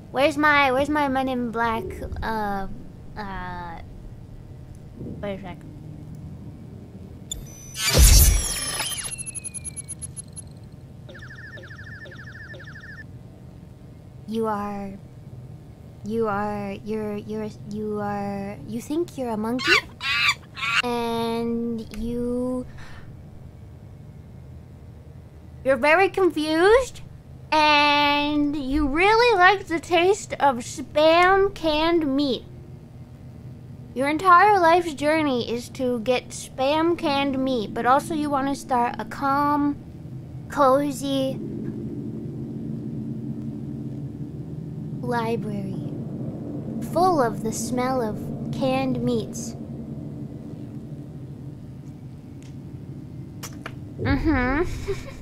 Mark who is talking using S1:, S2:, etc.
S1: Where's my Men in Black? Wait a sec. You think you're a monkey? And you're very confused? And you really like the taste of Spam canned meat. Your entire life's journey is to get Spam canned meat, but also you want to start a calm, cozy library full of the smell of canned meats. Mm-hmm.